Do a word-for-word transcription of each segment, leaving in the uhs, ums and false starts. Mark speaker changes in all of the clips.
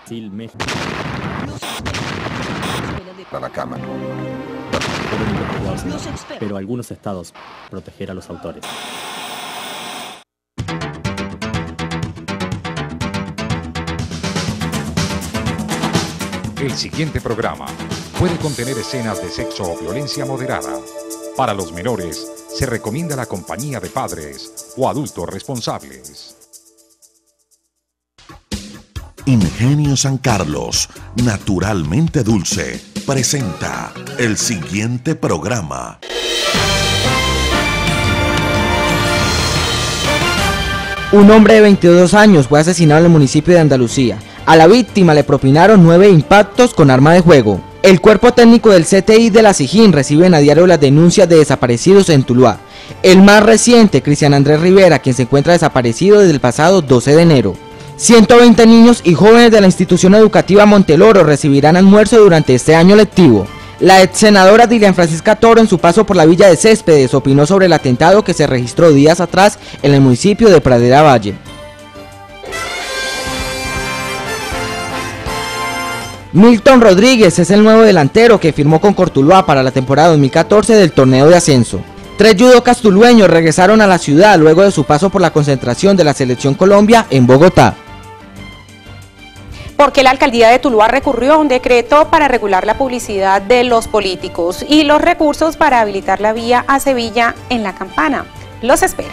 Speaker 1: Brasil, México.
Speaker 2: A la cama.
Speaker 1: Fueron investigados en la- pero algunos estados proteger a los autores.
Speaker 3: El siguiente programa puede contener escenas de sexo o violencia moderada. Para los menores, se recomienda la compañía de padres o adultos responsables.
Speaker 2: Ingenio San Carlos, naturalmente dulce, presenta el siguiente programa.
Speaker 4: Un hombre de veintidós años fue asesinado en el municipio de Andalucía. A la víctima le propinaron nueve impactos con arma de fuego. El cuerpo técnico del C T I de la SIJIN recibe a diario las denuncias de desaparecidos en Tuluá. El más reciente, Cristian Andrés Rivera, quien se encuentra desaparecido desde el pasado doce de enero. ciento veinte niños y jóvenes de la institución educativa Monteloro recibirán almuerzo durante este año lectivo. La ex senadora Dilian Francisca Toro, en su paso por la villa de Céspedes, opinó sobre el atentado que se registró días atrás en el municipio de Pradera Valle. Milton Rodríguez es el nuevo delantero que firmó con Cortuluá para la temporada dos mil catorce del torneo de ascenso. Tres judocas tulueños regresaron a la ciudad luego de su paso por la concentración de la Selección Colombia en Bogotá.
Speaker 5: Porque la alcaldía de Tuluá recurrió a un decreto para regular la publicidad de los políticos y los recursos para habilitar la vía a Sevilla en La Campana. Los espero.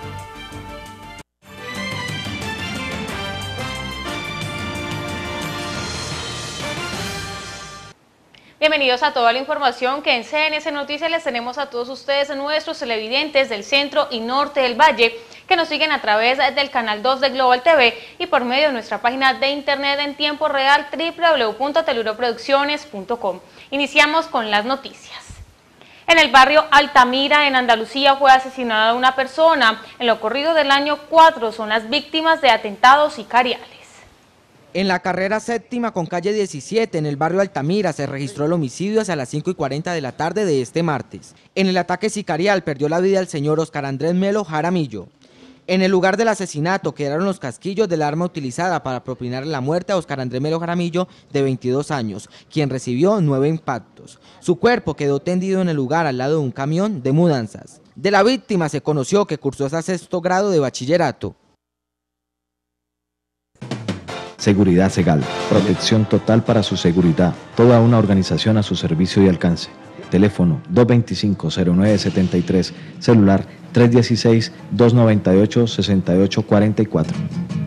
Speaker 6: Bienvenidos a toda la información que en C N S Noticias les tenemos a todos ustedes, nuestros televidentes del centro y norte del valle, que nos siguen a través del canal dos de Global T V y por medio de nuestra página de internet en tiempo real doble u doble u doble u punto teluroproducciones punto com. Iniciamos con las noticias. En el barrio Altamira, en Andalucía, fue asesinada una persona. En lo corrido del año cuatro son las víctimas de atentados sicariales.
Speaker 4: En la carrera séptima con calle diecisiete, en el barrio Altamira, se registró el homicidio hacia las cinco y cuarenta de la tarde de este martes. En el ataque sicarial perdió la vida el señor Oscar Andrés Melo Jaramillo. En el lugar del asesinato quedaron los casquillos del arma utilizada para propinarle la muerte a Oscar Andrés Melo Jaramillo, de veintidós años, quien recibió nueve impactos. Su cuerpo quedó tendido en el lugar al lado de un camión de mudanzas. De la víctima se conoció que cursó hasta sexto grado de bachillerato.
Speaker 7: Seguridad Segal, protección total para su seguridad, toda una organización a su servicio y alcance. Teléfono dos dos cinco, cero nueve siete tres, celular tres uno seis, dos nueve ocho, seis ocho cuatro cuatro.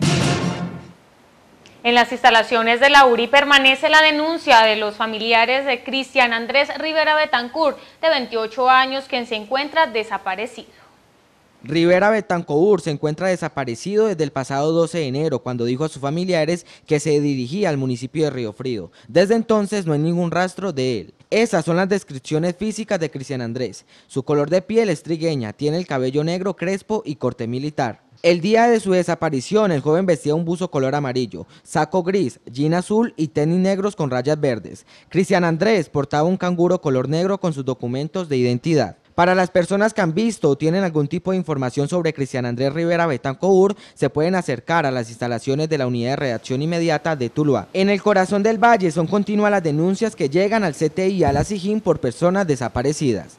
Speaker 6: En las instalaciones de la U R I permanece la denuncia de los familiares de Cristian Andrés Rivera Betancourt, de veintiocho años, quien se encuentra desaparecido.
Speaker 4: Rivera Betancourt se encuentra desaparecido desde el pasado doce de enero, cuando dijo a sus familiares que se dirigía al municipio de Río Frío. Desde entonces no hay ningún rastro de él. Esas son las descripciones físicas de Cristian Andrés. Su color de piel es trigueña, tiene el cabello negro crespo y corte militar. El día de su desaparición, el joven vestía un buzo color amarillo, saco gris, jean azul y tenis negros con rayas verdes. Cristian Andrés portaba un canguro color negro con sus documentos de identidad. Para las personas que han visto o tienen algún tipo de información sobre Cristian Andrés Rivera Betancourt, se pueden acercar a las instalaciones de la Unidad de Redacción Inmediata de Tuluá. En el corazón del valle son continuas las denuncias que llegan al C T I y a la SIJIN por personas desaparecidas.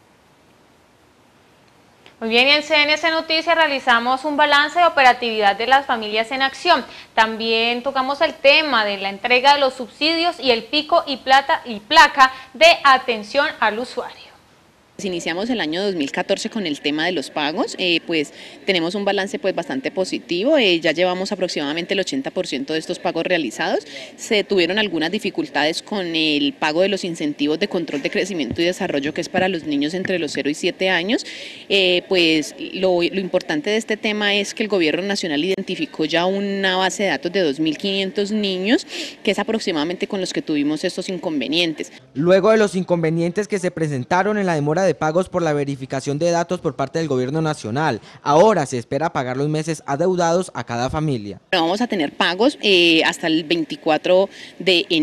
Speaker 6: Muy bien, y en C N S Noticias realizamos un balance de operatividad de las familias en acción. También tocamos el tema de la entrega de los subsidios y el pico y plata y placa de atención al usuario.
Speaker 8: Iniciamos el año dos mil catorce con el tema de los pagos, eh, pues tenemos un balance pues bastante positivo, eh, ya llevamos aproximadamente el ochenta por ciento de estos pagos realizados. Se tuvieron algunas dificultades con el pago de los incentivos de control de crecimiento y desarrollo, que es para los niños entre los cero y siete años, eh, pues lo, lo importante de este tema es que el gobierno nacional identificó ya una base de datos de dos mil quinientos niños, que es aproximadamente con los que tuvimos estos inconvenientes.
Speaker 4: Luego de los inconvenientes que se presentaron en la demora de pagos por la verificación de datos por parte del gobierno nacional, ahora se espera pagar los meses adeudados a cada familia.
Speaker 8: Vamos a tener pagos eh, hasta el veinticuatro de enero,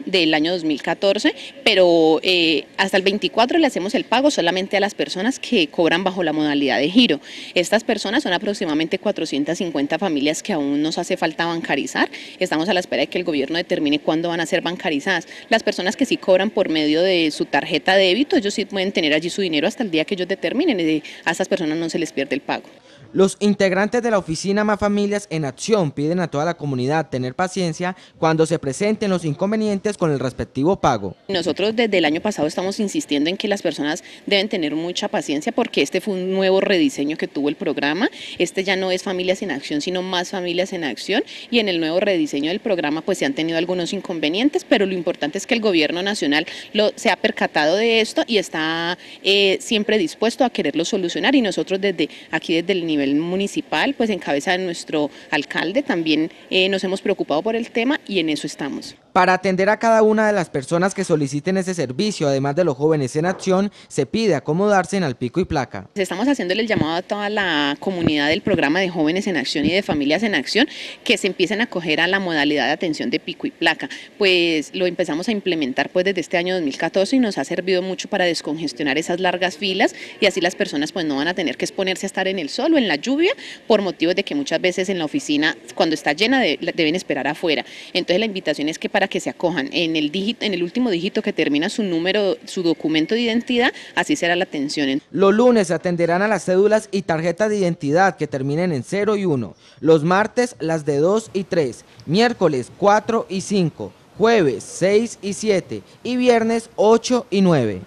Speaker 8: del año dos mil catorce, pero eh, hasta el veinticuatro le hacemos el pago solamente a las personas que cobran bajo la modalidad de giro. Estas personas son aproximadamente cuatrocientas cincuenta familias que aún nos hace falta bancarizar. Estamos a la espera de que el gobierno determine cuándo van a ser bancarizadas. Las personas que sí cobran por medio de su tarjeta de débito, ellos sí pueden tener allí su dinero hasta el día que ellos determinen, y a estas personas no se les pierde el pago.
Speaker 4: Los integrantes de la oficina Más Familias en Acción piden a toda la comunidad tener paciencia cuando se presenten los inconvenientes con el respectivo pago.
Speaker 8: Nosotros desde el año pasado estamos insistiendo en que las personas deben tener mucha paciencia porque este fue un nuevo rediseño que tuvo el programa. Este ya no es Familias en Acción, sino Más Familias en Acción, y en el nuevo rediseño del programa pues se han tenido algunos inconvenientes, pero lo importante es que el gobierno nacional lo, se ha percatado de esto y está eh, siempre dispuesto a quererlo solucionar, y nosotros desde aquí, desde el nivel municipal, pues en cabeza de nuestro alcalde, también eh, nos hemos preocupado por el tema y en eso estamos.
Speaker 4: Para atender a cada una de las personas que soliciten ese servicio, además de los jóvenes en acción, se pide acomodarse en al pico y placa.
Speaker 8: Estamos haciéndole el llamado a toda la comunidad del programa de Jóvenes en Acción y de Familias en Acción que se empiecen a acoger a la modalidad de atención de pico y placa. Pues lo empezamos a implementar pues desde este año dos mil catorce y nos ha servido mucho para descongestionar esas largas filas, y así las personas pues no van a tener que exponerse a estar en el sol o en la lluvia por motivos de que muchas veces en la oficina cuando está llena de, deben esperar afuera. Entonces la invitación es que para que se acojan en el dígito, en el último dígito que termina su número, su documento de identidad, así será la atención.
Speaker 4: Los lunes se atenderán a las cédulas y tarjetas de identidad que terminen en cero y uno, los martes las de dos y tres, miércoles cuatro y cinco, jueves seis y siete y viernes ocho y nueve.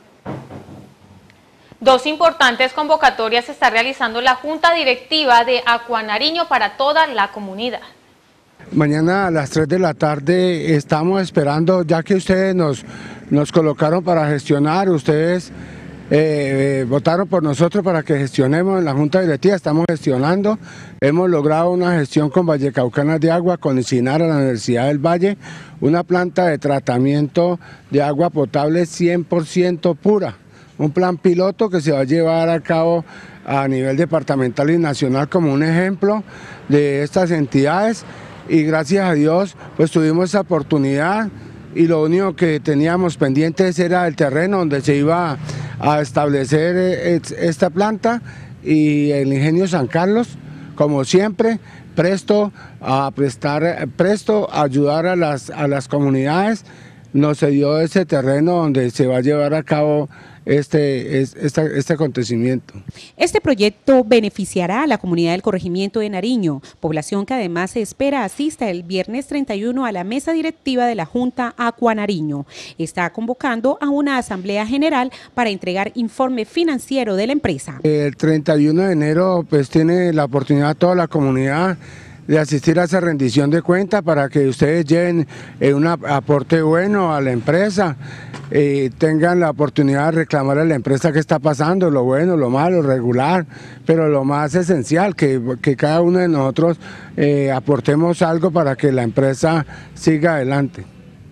Speaker 6: Dos importantes convocatorias está realizando la Junta Directiva de Acuanariño para toda la comunidad.
Speaker 9: Mañana a las tres de la tarde estamos esperando, ya que ustedes nos, nos colocaron para gestionar, ustedes eh, eh, votaron por nosotros para que gestionemos en la Junta Directiva, estamos gestionando, hemos logrado una gestión con Vallecaucanas de Agua, con ICINAR a la Universidad del Valle, una planta de tratamiento de agua potable cien por ciento pura, un plan piloto que se va a llevar a cabo a nivel departamental y nacional como un ejemplo de estas entidades. Y gracias a Dios pues tuvimos esa oportunidad, y lo único que teníamos pendientes era el terreno donde se iba a establecer esta planta, y el Ingenio San Carlos, como siempre, presto a prestar, presto a ayudar a las, a las comunidades, nos cedió ese terreno donde se va a llevar a cabo Este, este, este acontecimiento.
Speaker 5: Este proyecto beneficiará a la comunidad del corregimiento de Nariño, población que además se espera asista el viernes treinta y uno a la mesa directiva de la Junta Acuanariño. Está convocando a una asamblea general para entregar informe financiero de la empresa.
Speaker 9: El treinta y uno de enero pues tiene la oportunidad toda la comunidad de asistir a esa rendición de cuentas para que ustedes lleven eh, un aporte bueno a la empresa, eh, tengan la oportunidad de reclamar a la empresa qué está pasando, lo bueno, lo malo, regular, pero lo más esencial, que, que cada uno de nosotros eh, aportemos algo para que la empresa siga adelante.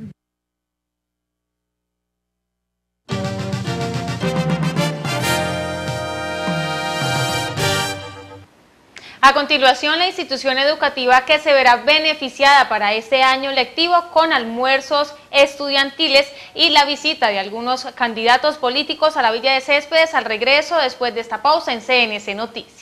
Speaker 6: A continuación, la institución educativa que se verá beneficiada para este año lectivo con almuerzos estudiantiles y la visita de algunos candidatos políticos a la Villa de Céspedes al regreso después de esta pausa en C N C Noticias.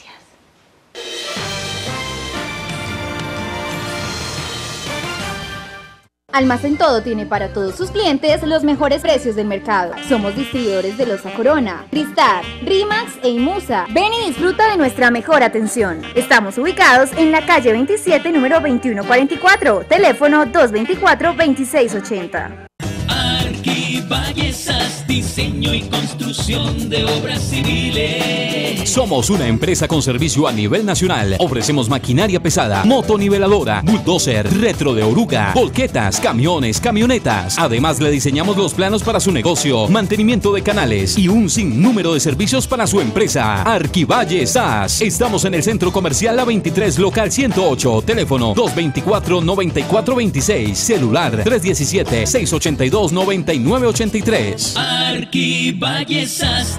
Speaker 10: Almacén Todo tiene para todos sus clientes los mejores precios del mercado. Somos distribuidores de Loza Corona, Cristal, Rimax e Imusa. Ven y disfruta de nuestra mejor atención. Estamos ubicados en la calle veintisiete, número veintiuno cuarenta y cuatro, teléfono dos veinticuatro, veintiséis ochenta.
Speaker 11: Arquiballesas, diseño y construcción de obras civiles.
Speaker 12: Somos una empresa con servicio a nivel nacional. Ofrecemos maquinaria pesada, motoniveladora, bulldozer, retro de oruga, volquetas, camiones, camionetas. Además, le diseñamos los planos para su negocio, mantenimiento de canales y un sinnúmero de servicios para su empresa. Arquiballesas. Estamos en el Centro Comercial La veintitrés, local ciento ocho, teléfono dos veinticuatro, noventa y cuatro veintiséis, celular tres diecisiete, seiscientos ochenta y dos, noventa y nueve ochenta y tres.
Speaker 11: Arquiballesas.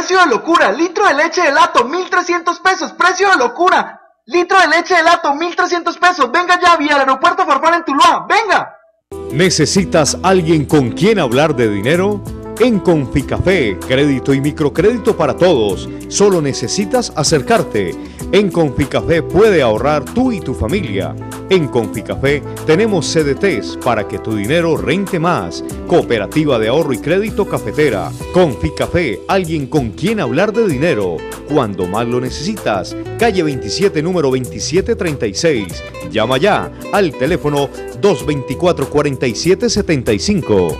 Speaker 13: precio de locura. Litro de leche de Lato, mil trescientos pesos, precio de locura. Litro de leche de Lato, mil trescientos pesos. Venga ya, vía el aeropuerto Farfán en Tuluá, venga.
Speaker 14: ¿Necesitas alguien con quien hablar de dinero? En Conficafé, crédito y microcrédito para todos. Solo necesitas acercarte. En Conficafé puede ahorrar tú y tu familia. En Conficafé tenemos C D Ts para que tu dinero rente más. Cooperativa de ahorro y crédito cafetera. Conficafé, alguien con quien hablar de dinero. Cuando más lo necesitas. Calle veintisiete, número veintisiete treinta y seis. Llama ya al teléfono dos veinticuatro, cuarenta y siete setenta y cinco.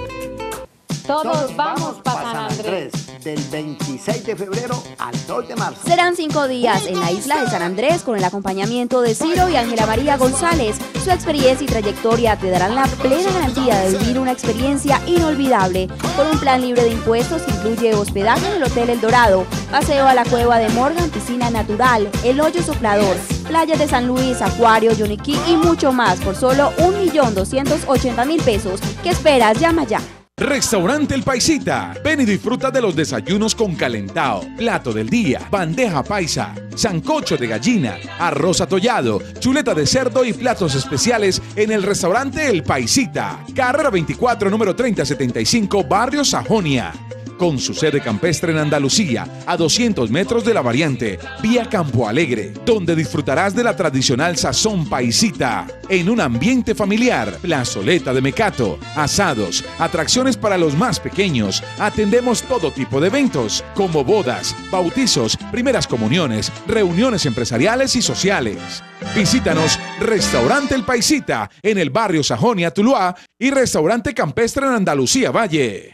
Speaker 15: Todos vamos para San Andrés, del veintiséis de febrero al dos de marzo.
Speaker 16: Serán cinco días en la isla de San Andrés con el acompañamiento de Ciro y Ángela María González. Su experiencia y trayectoria te darán la plena garantía de vivir una experiencia inolvidable. Con un plan libre de impuestos incluye hospedaje en el Hotel El Dorado, paseo a la Cueva de Morgan, piscina natural, el Hoyo Soplador, playas de San Luis, acuario, Yoniquí y mucho más por solo un millón doscientos ochenta mil pesos. ¿Qué esperas? Llama ya.
Speaker 17: Restaurante El Paisita. Ven y disfruta de los desayunos con calentao, plato del día, bandeja paisa, sancocho de gallina, arroz atollado, chuleta de cerdo y platos especiales en el restaurante El Paisita. Carrera veinticuatro, número treinta setenta y cinco, Barrio Sajonia. Con su sede campestre en Andalucía, a doscientos metros de la variante, vía Campo Alegre, donde disfrutarás de la tradicional sazón paisita, en un ambiente familiar, plazoleta de mecato, asados, atracciones para los más pequeños, atendemos todo tipo de eventos, como bodas, bautizos, primeras comuniones, reuniones empresariales y sociales. Visítanos, Restaurante El Paisita, en el barrio Sajonia, Tuluá, y Restaurante Campestre en Andalucía Valle.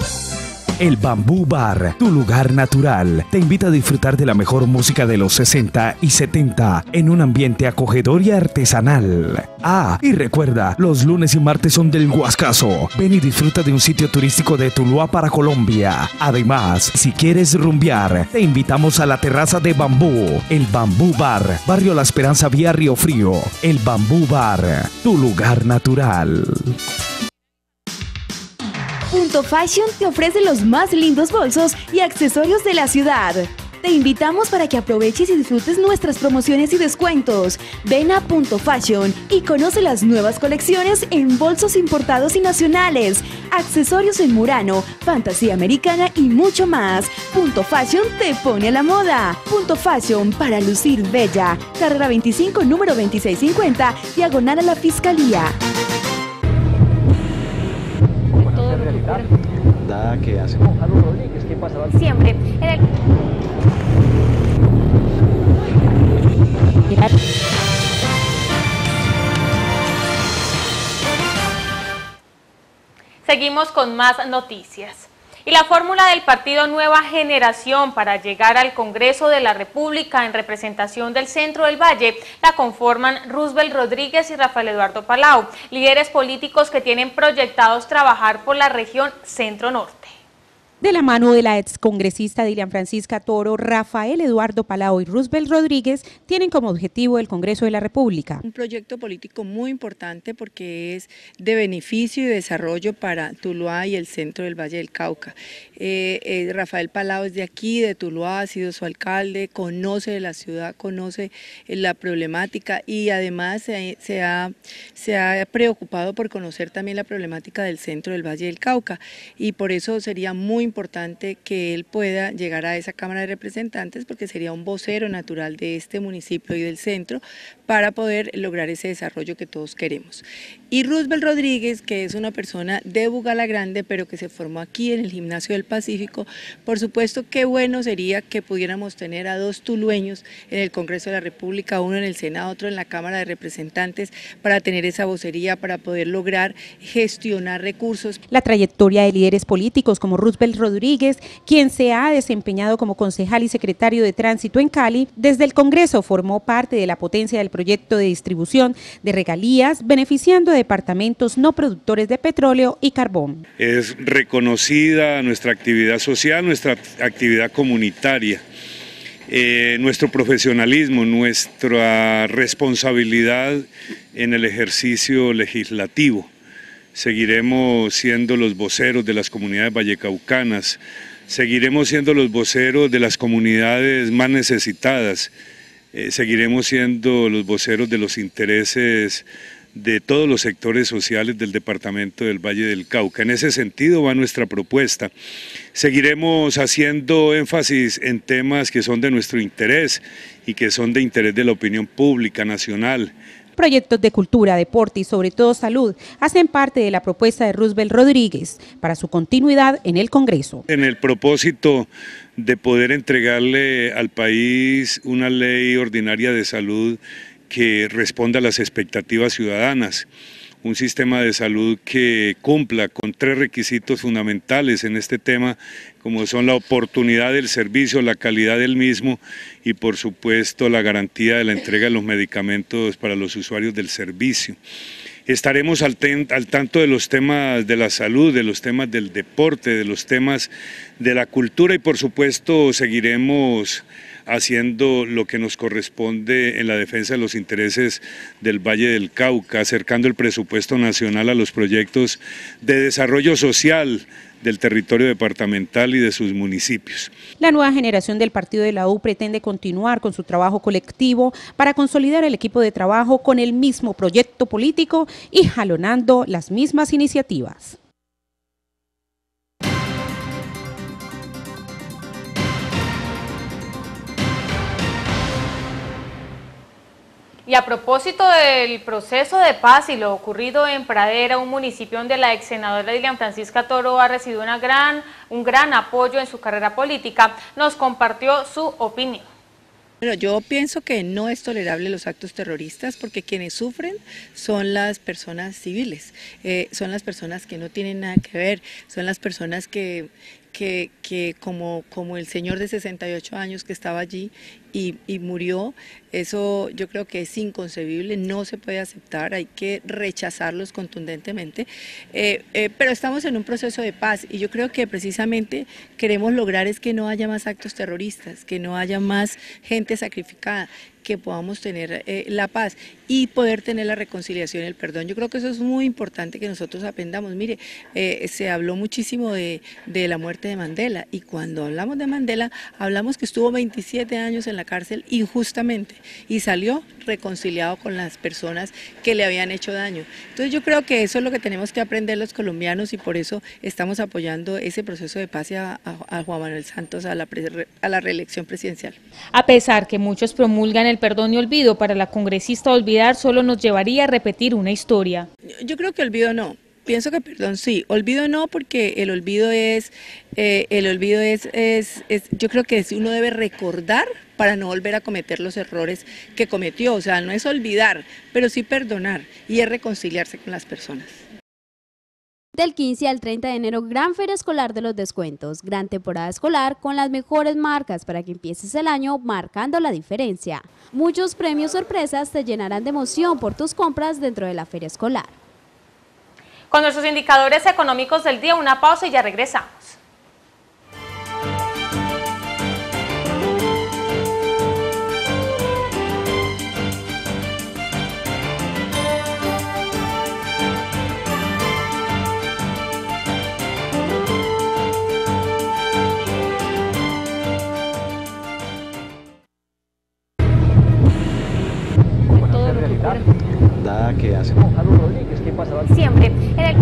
Speaker 18: El Bambú Bar, tu lugar natural, te invita a disfrutar de la mejor música de los sesenta y setenta en un ambiente acogedor y artesanal. Ah, y recuerda, los lunes y martes son del Huascazo. Ven y disfruta de un sitio turístico de Tuluá para Colombia. Además, si quieres rumbear, te invitamos a la terraza de Bambú. El Bambú Bar, Barrio La Esperanza, vía Río Frío. El Bambú Bar, tu lugar natural.
Speaker 19: Punto Fashion te ofrece los más lindos bolsos y accesorios de la ciudad. Te invitamos para que aproveches y disfrutes nuestras promociones y descuentos. Ven a Punto Fashion y conoce las nuevas colecciones en bolsos importados y nacionales, accesorios en Murano, fantasía americana y mucho más. Punto Fashion te pone a la moda. Punto Fashion para lucir bella. Carrera veinticinco, número veintiséis cincuenta, diagonal a la Fiscalía.
Speaker 7: Da, ¿qué hace?
Speaker 6: Siempre. En el... Seguimos con más noticias. Y la fórmula del partido Nueva Generación para llegar al Congreso de la República en representación del Centro del Valle la conforman Roosevelt Rodríguez y Rafael Eduardo Palau, líderes políticos que tienen proyectados trabajar por la región Centro-Norte.
Speaker 5: De la mano de la excongresista Dilian Francisca Toro, Rafael Eduardo Palau y Roosevelt Rodríguez tienen como objetivo el Congreso de la República.
Speaker 20: Un proyecto político muy importante porque es de beneficio y desarrollo para Tuluá y el centro del Valle del Cauca. Eh, eh, Rafael Palau es de aquí, de Tuluá, ha sido su alcalde, conoce de la ciudad, conoce la problemática y además se, se, ha, se ha preocupado por conocer también la problemática del centro del Valle del Cauca y por eso sería muy importante que él pueda llegar a esa Cámara de Representantes porque sería un vocero natural de este municipio y del centro para poder lograr ese desarrollo que todos queremos. Y Roosevelt Rodríguez, que es una persona de Bugalagrande, pero que se formó aquí en el Gimnasio del Pacífico, por supuesto qué bueno sería que pudiéramos tener a dos tulueños en el Congreso de la República, uno en el Senado, otro en la Cámara de Representantes, para tener esa vocería, para poder lograr gestionar recursos.
Speaker 5: La trayectoria de líderes políticos como Roosevelt Rodríguez, quien se ha desempeñado como concejal y secretario de Tránsito en Cali, desde el Congreso formó parte de la potencia del proyecto de distribución de regalías, beneficiando a departamentos no productores de petróleo y carbón.
Speaker 21: Es reconocida nuestra actividad social, nuestra actividad comunitaria, eh, nuestro profesionalismo, nuestra responsabilidad en el ejercicio legislativo. Seguiremos siendo los voceros de las comunidades vallecaucanas, seguiremos siendo los voceros de las comunidades más necesitadas, eh, seguiremos siendo los voceros de los intereses de todos los sectores sociales del departamento del Valle del Cauca. En ese sentido va nuestra propuesta. Seguiremos haciendo énfasis en temas que son de nuestro interés y que son de interés de la opinión pública nacional.
Speaker 5: Proyectos de cultura, deporte y sobre todo salud hacen parte de la propuesta de Roosevelt Rodríguez para su continuidad en el Congreso.
Speaker 21: En el propósito de poder entregarle al país una ley ordinaria de salud que responda a las expectativas ciudadanas, un sistema de salud que cumpla con tres requisitos fundamentales en este tema, como son la oportunidad del servicio, la calidad del mismo y por supuesto la garantía de la entrega de los medicamentos para los usuarios del servicio. Estaremos al, ten, al tanto de los temas de la salud, de los temas del deporte, de los temas de la cultura y por supuesto seguiremos haciendo lo que nos corresponde en la defensa de los intereses del Valle del Cauca, acercando el presupuesto nacional a los proyectos de desarrollo social del territorio departamental y de sus municipios.
Speaker 5: La nueva generación del partido de la U pretende continuar con su trabajo colectivo para consolidar el equipo de trabajo con el mismo proyecto político y jalonando las mismas iniciativas.
Speaker 6: Y a propósito del proceso de paz y lo ocurrido en Pradera, un municipio donde la ex senadora Dilian Francisca Toro ha recibido una gran, un gran apoyo en su carrera política, nos compartió su opinión.
Speaker 20: Bueno, yo pienso que no es tolerable los actos terroristas porque quienes sufren son las personas civiles, eh, son las personas que no tienen nada que ver, son las personas que, que, que como, como el señor de sesenta y ocho años que estaba allí y, y murió, eso yo creo que es inconcebible, no se puede aceptar, hay que rechazarlos contundentemente, eh, eh, pero estamos en un proceso de paz y yo creo que precisamente queremos lograr es que no haya más actos terroristas, que no haya más gente sacrificada, que podamos tener eh, la paz y poder tener la reconciliación y el perdón. Yo creo que eso es muy importante que nosotros aprendamos. Mire, eh, se habló muchísimo de, de la muerte de Mandela y cuando hablamos de Mandela, hablamos que estuvo veintisiete años en la cárcel injustamente y salió reconciliado con las personas que le habían hecho daño. Entonces yo creo que eso es lo que tenemos que aprender los colombianos y por eso estamos apoyando ese proceso de paz a, a, a Juan Manuel Santos a la, pre, a la reelección presidencial.
Speaker 6: A pesar que muchos promulgan el perdón y olvido, para la congresista olvidar solo nos llevaría a repetir una historia.
Speaker 20: Yo creo que olvido no. Pienso que perdón sí, olvido no porque el olvido es, eh, el olvido es, es, es, yo creo que uno debe recordar para no volver a cometer los errores que cometió, o sea, no es olvidar, pero sí perdonar y es reconciliarse con las personas.
Speaker 16: Del quince al treinta de enero, gran feria escolar de los descuentos, gran temporada escolar con las mejores marcas para que empieces el año marcando la diferencia. Muchos premios sorpresas te llenarán de emoción por tus compras dentro de la feria escolar.
Speaker 6: Con nuestros indicadores económicos del día, una pausa y ya regresamos.
Speaker 7: ¿Qué hace?
Speaker 6: Siempre. En el...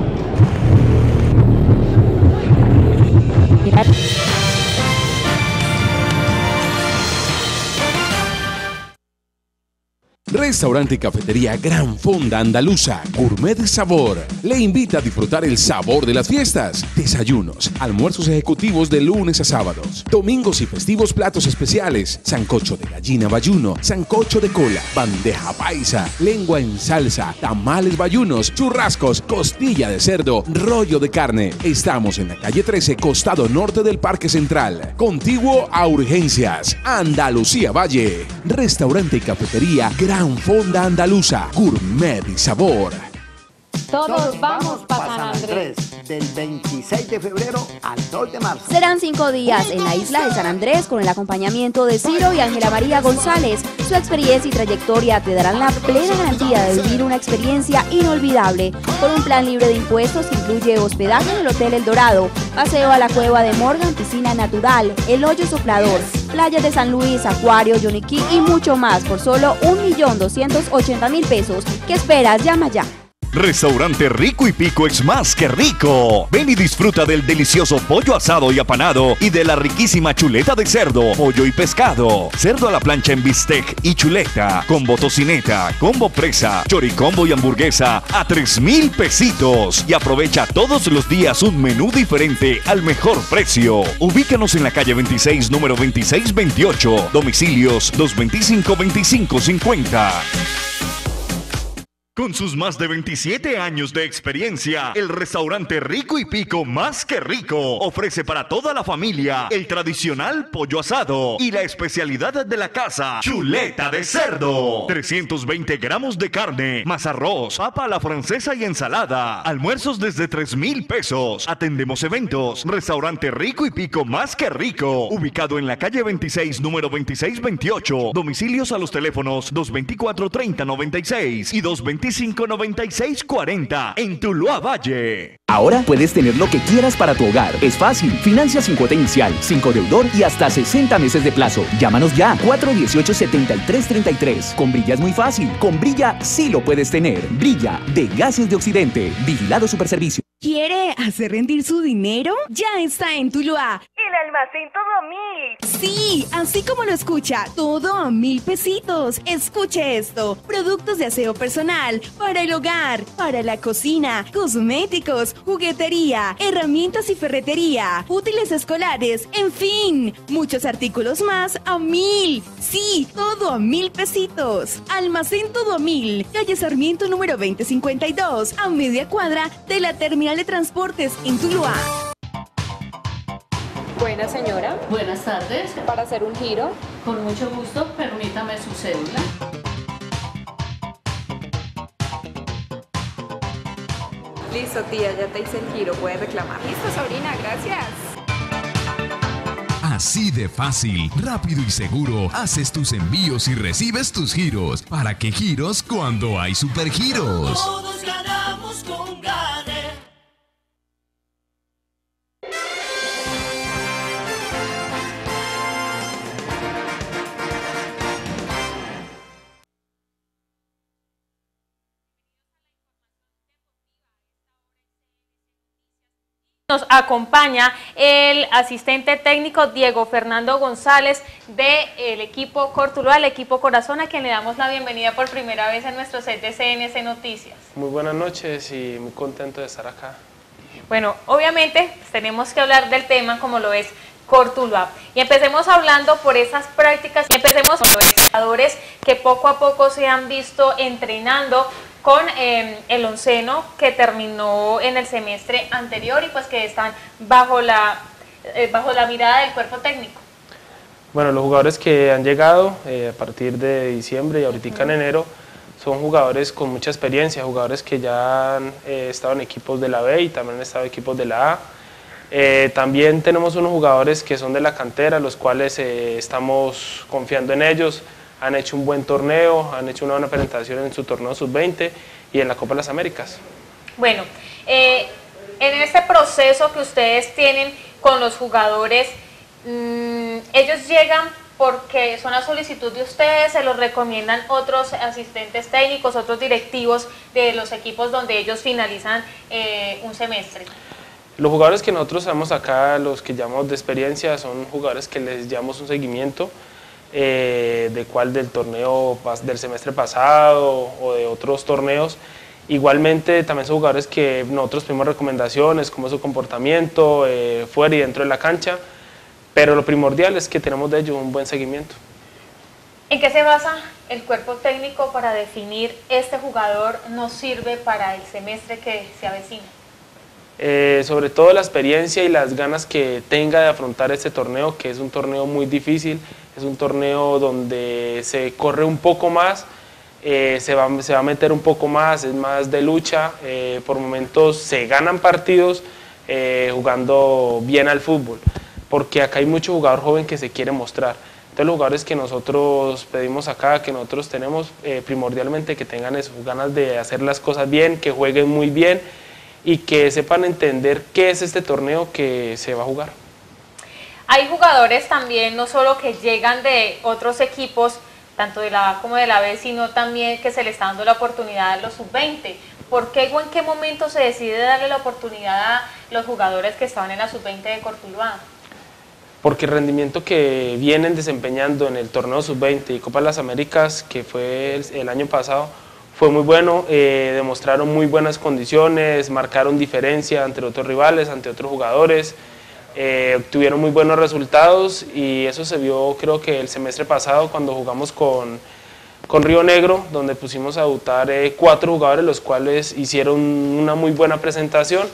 Speaker 17: Restaurante y cafetería Gran Fonda Andaluza, Gourmet Sabor, le invita a disfrutar el sabor de las fiestas. Desayunos, almuerzos ejecutivos de lunes a sábados, domingos y festivos platos especiales, sancocho de gallina bayuno, sancocho de cola, bandeja paisa, lengua en salsa, tamales bayunos, churrascos, costilla de cerdo, rollo de carne. Estamos en la calle trece, costado norte del Parque Central, contiguo a Urgencias, Andalucía Valle. Restaurante y cafetería Gran Fonda Andaluza, Gourmet y Sabor.
Speaker 15: Todos vamos para San Andrés, del veintiséis de febrero al dos de marzo.
Speaker 16: Serán cinco días en la isla de San Andrés con el acompañamiento de Ciro y Ángela María González. Su experiencia y trayectoria te darán la plena garantía de vivir una experiencia inolvidable. Con un plan libre de impuestos que incluye hospedaje en el Hotel El Dorado, paseo a la cueva de Morgan, piscina natural, el hoyo soplador, playas de San Luis, acuario, Yoniquí y mucho más por solo un millón doscientos ochenta mil pesos. ¿Qué esperas? Llama ya.
Speaker 1: Restaurante Rico y Pico es más que rico. Ven y disfruta del delicioso pollo asado y apanado y de la riquísima chuleta de cerdo, pollo y pescado. Cerdo a la plancha en bistec y chuleta, combo tocineta, combo presa, choricombo y hamburguesa a tres mil pesitos. Y aprovecha todos los días un menú diferente al mejor precio. Ubícanos en la calle veintiséis, número veintiséis veintiocho. Domicilios dos veinticinco veinticinco cincuenta. Con sus más de veintisiete años de experiencia, el restaurante Rico y Pico Más que Rico ofrece para toda la familia el tradicional pollo asado y la especialidad de la casa, chuleta de cerdo. trescientos veinte gramos de carne, más arroz, papa a la francesa y ensalada. Almuerzos desde tres mil pesos. Atendemos eventos. Restaurante Rico y Pico Más que Rico, ubicado en la calle veintiséis, número veintiséis veintiocho. Domicilios a los teléfonos dos veinticuatro, treinta noventa y seis y dos veinticinco, noventa y seis cuarenta en Tuluá Valle.
Speaker 22: Ahora puedes tener lo que quieras para tu hogar. Es fácil. Financia sin cuota inicial, sin codeudor y hasta sesenta meses de plazo. Llámanos ya. cuatro dieciocho, setenta y tres treinta y tres. Con Brilla es muy fácil. Con Brilla sí lo puedes tener. Brilla, de Gases de Occidente. Vigilado Superservicio.
Speaker 19: ¿Quiere hacer rendir su dinero? Ya está en Tuluá.
Speaker 23: El almacén todo a mil.
Speaker 19: Sí, así como lo escucha, todo a mil pesitos. Escuche esto: productos de aseo personal, para el hogar, para la cocina, cosméticos, juguetería, herramientas y ferretería, útiles escolares, en fin, muchos artículos más a mil. Sí, todo a mil pesitos. Almacén todo a mil, calle Sarmiento número veinte cincuenta y dos, a media cuadra de la terminal de transportes en Tuluá.
Speaker 24: Buena señora.
Speaker 25: Buenas tardes.
Speaker 24: Para hacer un giro.
Speaker 25: Con mucho gusto, permítame su cédula.
Speaker 24: Listo, tía, ya te hice el giro, puedes reclamar.
Speaker 23: Listo, sobrina, gracias.
Speaker 26: Así de fácil, rápido y seguro, haces tus envíos y recibes tus giros. ¿Para qué giros cuando hay supergiros?
Speaker 11: Todos ganamos con Gane.
Speaker 6: Nos acompaña el asistente técnico Diego Fernando González del equipo Cortuluá, el equipo Corazón, a quien le damos la bienvenida por primera vez en nuestro set de C N C Noticias.
Speaker 27: Muy buenas noches y muy contento de estar acá.
Speaker 6: Bueno, obviamente tenemos que hablar del tema como lo es Cortuluá. Y empecemos hablando por esas prácticas, y empecemos con los jugadores que poco a poco se han visto entrenando con eh, el onceno que terminó en el semestre anterior y pues que están bajo la, eh, bajo la mirada del cuerpo técnico.
Speaker 27: Bueno, los jugadores que han llegado eh, a partir de diciembre y ahorita uh-huh. en enero son jugadores con mucha experiencia, jugadores que ya han eh, estado en equipos de la B y también han estado en equipos de la A. Eh, también tenemos unos jugadores que son de la cantera, los cuales eh, estamos confiando en ellos. Han hecho un buen torneo, han hecho una buena presentación en su torneo sub veinte y en la Copa de las Américas.
Speaker 6: Bueno, eh, en este proceso que ustedes tienen con los jugadores, mmm, ellos llegan porque son a solicitud de ustedes, se los recomiendan otros asistentes técnicos, otros directivos de los equipos donde ellos finalizan eh, un semestre.
Speaker 27: Los jugadores que nosotros tenemos acá, los que llamamos de experiencia, son jugadores que les llamamos un seguimiento, Eh, de cuál del torneo del semestre pasado o de otros torneos. Igualmente también son jugadores que nosotros pedimos recomendaciones, como su comportamiento eh, fuera y dentro de la cancha, pero lo primordial es que tenemos de ellos un buen seguimiento.
Speaker 6: ¿En qué se basa el cuerpo técnico para definir este jugador nos sirve para el semestre que se avecina?
Speaker 27: Eh, sobre todo la experiencia y las ganas que tenga de afrontar este torneo, que es un torneo muy difícil, es un torneo donde se corre un poco más eh, se, va, se va a meter un poco más, es más de lucha, eh, por momentos se ganan partidos eh, jugando bien al fútbol, porque acá hay mucho jugador joven que se quiere mostrar. Entonces los jugadores que nosotros pedimos acá, que nosotros tenemos, eh, primordialmente que tengan esas ganas de hacer las cosas bien, que jueguen muy bien y que sepan entender qué es este torneo que se va a jugar.
Speaker 6: Hay jugadores también, no solo que llegan de otros equipos, tanto de la A como de la B, sino también que se le está dando la oportunidad a los sub veinte. ¿Por qué o en qué momento se decide darle la oportunidad a los jugadores que estaban en la sub veinte de Cortuluá?
Speaker 27: Porque el rendimiento que vienen desempeñando en el torneo sub veinte y Copa de las Américas, que fue el, el año pasado, fue muy bueno, eh, demostraron muy buenas condiciones, marcaron diferencia ante otros rivales, ante otros jugadores, eh, obtuvieron muy buenos resultados y eso se vio creo que el semestre pasado cuando jugamos con, con Río Negro, donde pusimos a debutar eh, cuatro jugadores, los cuales hicieron una muy buena presentación.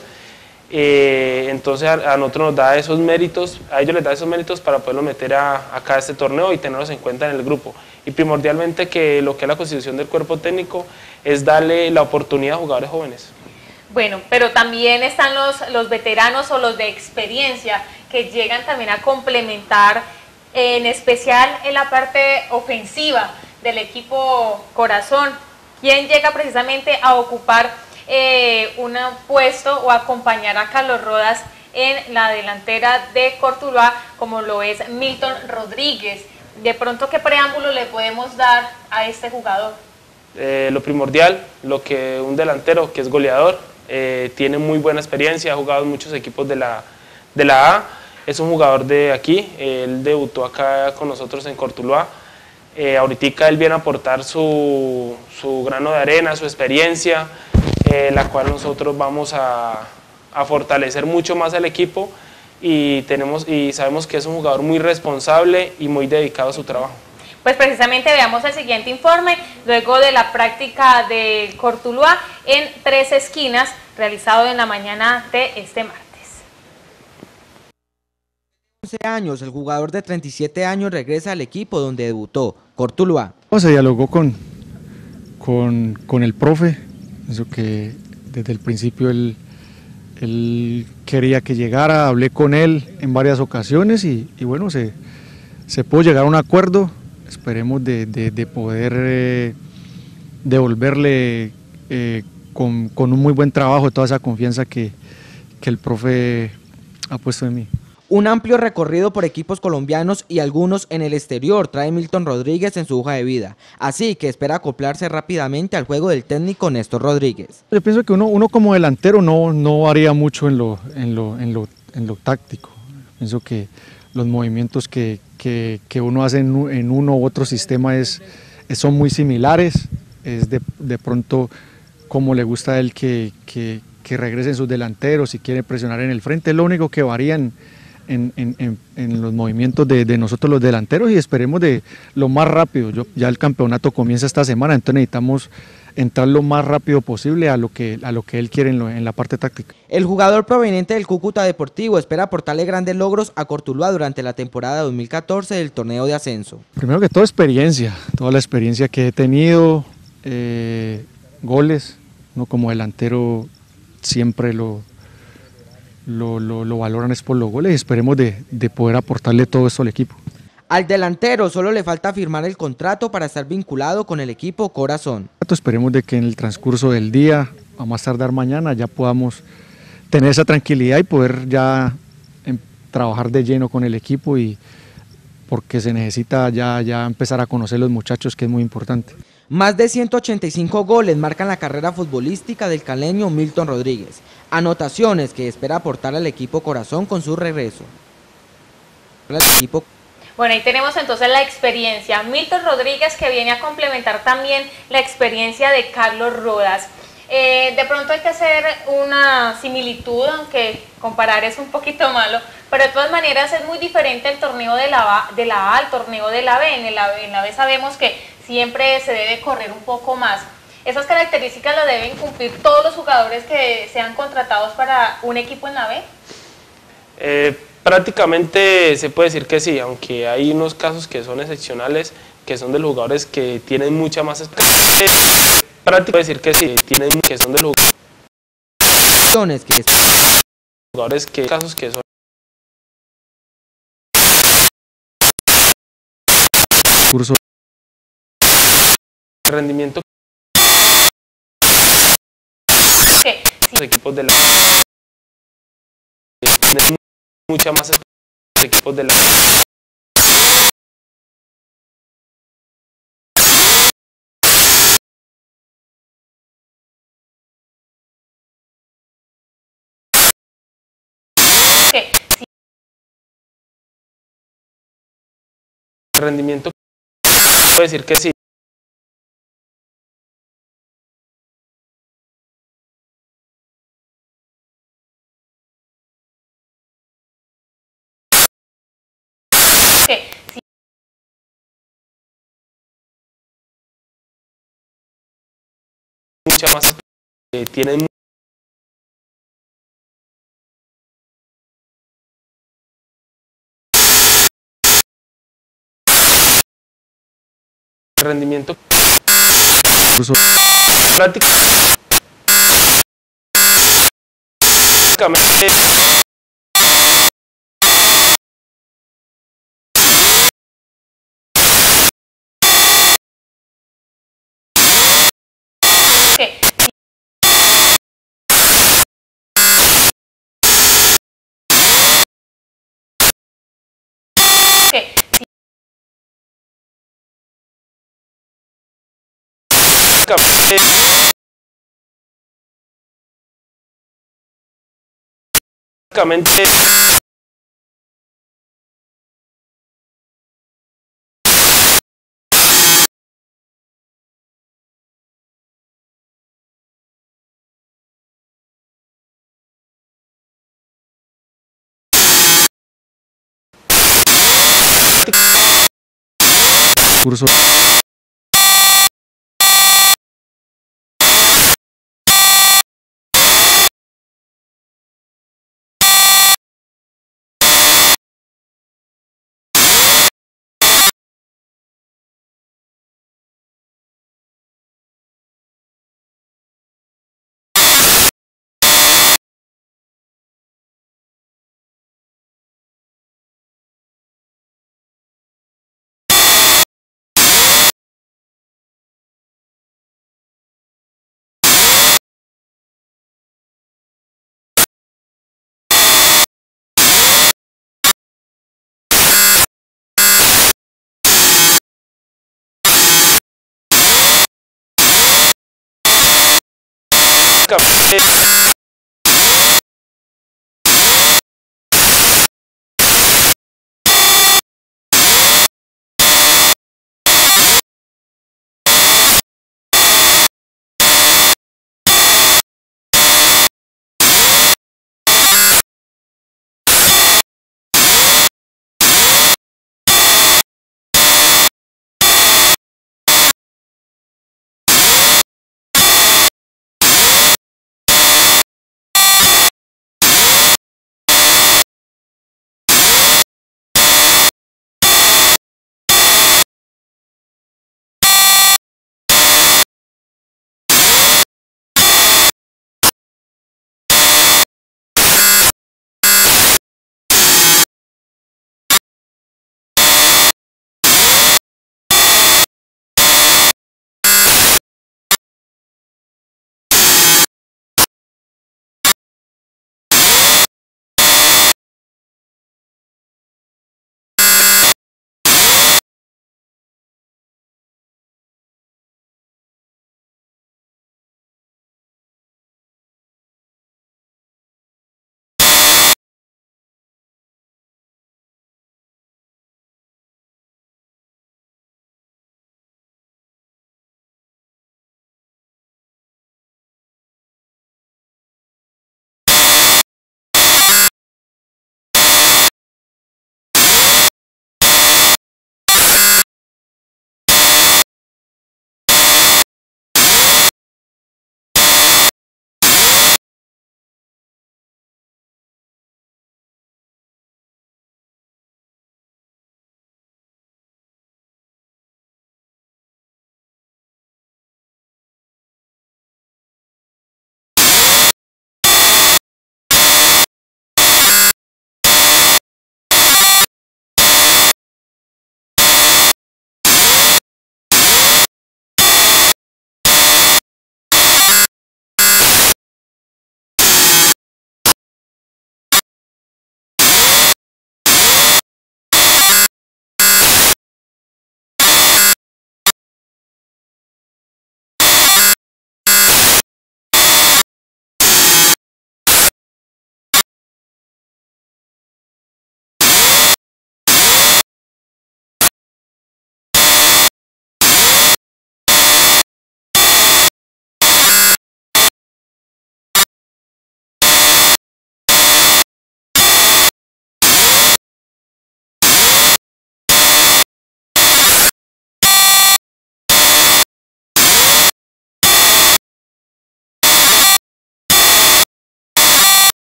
Speaker 27: Eh, entonces a, a nosotros nos da esos méritos, a ellos les da esos méritos para poderlo meter a, acá a este torneo y tenerlos en cuenta en el grupo. Y primordialmente que lo que es la constitución del cuerpo técnico es darle la oportunidad a jugadores jóvenes.
Speaker 6: Bueno, pero también están los, los veteranos o los de experiencia que llegan también a complementar, en especial en la parte ofensiva del equipo Corazón. ¿Quién llega precisamente a ocupar Eh, un puesto o acompañar a Carlos Rodas en la delantera de Cortuluá, como lo es Milton Rodríguez? De pronto, ¿qué preámbulo le podemos dar a este jugador?
Speaker 27: Eh, lo primordial, lo que un delantero que es goleador, eh, tiene muy buena experiencia, ha jugado en muchos equipos de la, de la A, es un jugador de aquí, eh, él debutó acá con nosotros en Cortuluá. Eh, ahorita él viene a aportar su, su grano de arena, su experiencia, eh, la cual nosotros vamos a, a fortalecer mucho más al equipo y, tenemos, y sabemos que es un jugador muy responsable y muy dedicado a su trabajo.
Speaker 6: Pues precisamente veamos el siguiente informe, luego de la práctica de Cortuluá en Tres Esquinas, realizado en la mañana de este martes.
Speaker 2: once años, el jugador de treinta y siete años regresa al equipo donde debutó, Cortuluá.
Speaker 3: Se dialogó con, con, con el profe, eso que desde el principio él, él quería que llegara, hablé con él en varias ocasiones y, y bueno, se, se pudo llegar a un acuerdo, esperemos de, de, de poder eh, devolverle eh, con, con un muy buen trabajo toda esa confianza que, que el profe ha puesto en mí.
Speaker 2: Un amplio recorrido por equipos colombianos y algunos en el exterior trae Milton Rodríguez en su hoja de vida, así que espera acoplarse rápidamente al juego del técnico Néstor Rodríguez.
Speaker 3: Yo pienso que uno, uno como delantero no, no haría mucho en lo, en, lo, en, lo, en lo táctico, pienso que los movimientos que, que, que uno hace en, en uno u otro sistema es, son muy similares, es de, de pronto como le gusta a él que, que, que regresen sus delanteros, si quiere presionar en el frente, es lo único que varía en, En, en, en los movimientos de, de nosotros los delanteros y esperemos de lo más rápido. Yo, ya el campeonato comienza esta semana, entonces necesitamos entrar lo más rápido posible a lo que, a lo que él quiere en, lo, en la parte táctica.
Speaker 2: El jugador proveniente del Cúcuta Deportivo espera aportarle grandes logros a Cortuluá durante la temporada dos mil catorce del torneo de ascenso.
Speaker 3: Primero que todo experiencia, toda la experiencia que he tenido, eh, goles, ¿no? Como delantero siempre lo Lo, lo, lo valoran es por los goles y esperemos de, de poder aportarle todo esto al equipo.
Speaker 2: Al delantero solo le falta firmar el contrato para estar vinculado con el equipo Corazón.
Speaker 3: Esperemos de que en el transcurso del día, a más tardar mañana, ya podamos tener esa tranquilidad y poder ya en, trabajar de lleno con el equipo y porque se necesita ya, ya empezar a conocer los muchachos, que es muy importante.
Speaker 2: Más de ciento ochenta y cinco goles marcan la carrera futbolística del caleño Milton Rodríguez, anotaciones que espera aportar al equipo Corazón con su regreso. El equipo...
Speaker 6: Bueno, ahí tenemos entonces la experiencia. Milton Rodríguez, que viene a complementar también la experiencia de Carlos Rodas. Eh, de pronto hay que hacer una similitud, aunque comparar es un poquito malo, pero de todas maneras es muy diferente el torneo de la, de la A al torneo de la B. En la, en la B sabemos que siempre se debe correr un poco más. ¿Esas características las deben cumplir todos los jugadores que sean contratados para un equipo en la B?
Speaker 27: Eh, prácticamente se puede decir que sí, aunque hay unos casos que son excepcionales, que son de los jugadores que tienen mucha más experiencia. Práctico decir que sí, tienen que son de los
Speaker 2: jugadores que
Speaker 27: jugadores que casos que son
Speaker 3: curso
Speaker 27: rendimiento
Speaker 6: ¿Qué?
Speaker 27: los equipos de la tienen mucha más experiencia los equipos de la
Speaker 6: ¿Qué?
Speaker 27: rendimiento puedo decir que sí.
Speaker 6: ¿Qué?
Speaker 27: Mucha más eh, tienen rendimiento
Speaker 3: curso
Speaker 27: prácticamente
Speaker 6: ¿Qué? ¿Qué?
Speaker 27: prácticamente
Speaker 3: curso prácticamente